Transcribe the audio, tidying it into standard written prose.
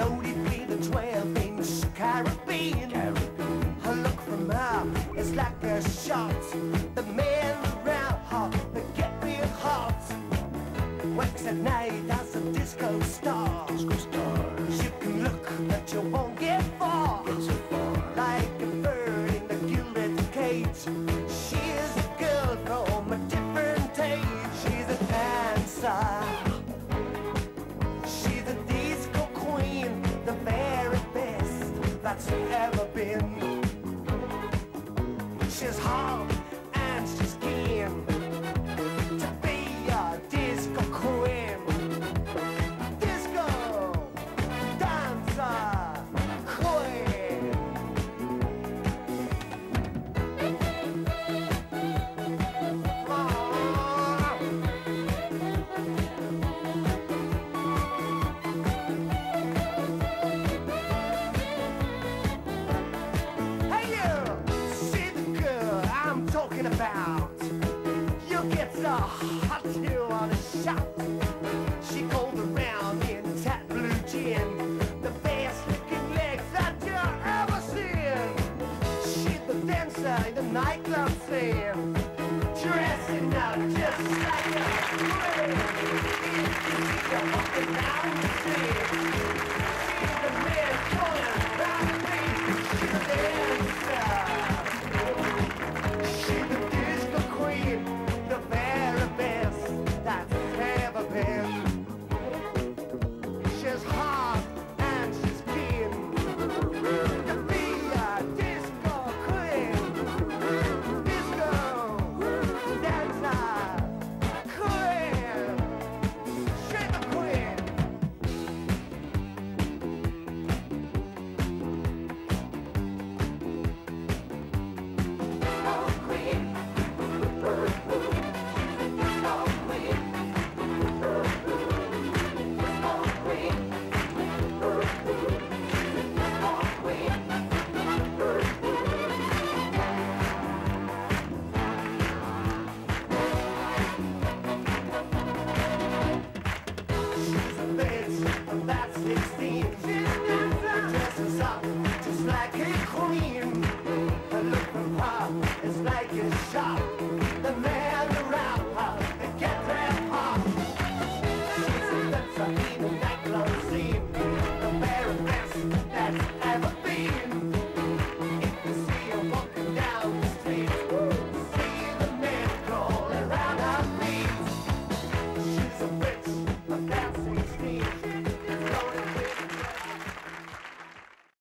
loaded with a 12-inch Caribbean. Her look from her is like a shot. The men around her, they get real hot. Works at night as a disco star. You can look, but you won't get far. Like a bird in the gilded cage. She is a girl from a different age. She's a dancer. She's a disco queen, the very best that's ever been. She's hot and she's keen to be a disco queen. Disco dancer queen. Hey you, see the girl I'm talking about. You get so hot you wanna shout. She goes around in tight blue jean, the best looking legs that you ever seen. She's the dancer in the nightclub scene, dressing up just like a queen. She's walking down the street.